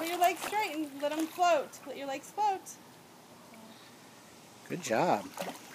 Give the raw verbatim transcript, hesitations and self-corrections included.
your legs straighten. Let them float. Let your legs float. Good job.